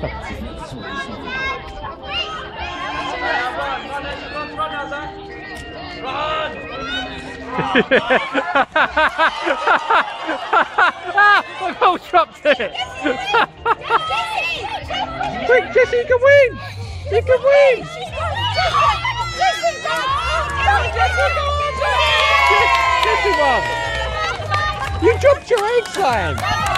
I've all dropped it. Quick, Jessie, you can win. You can win. Jessie won. You dropped your egg, Sam.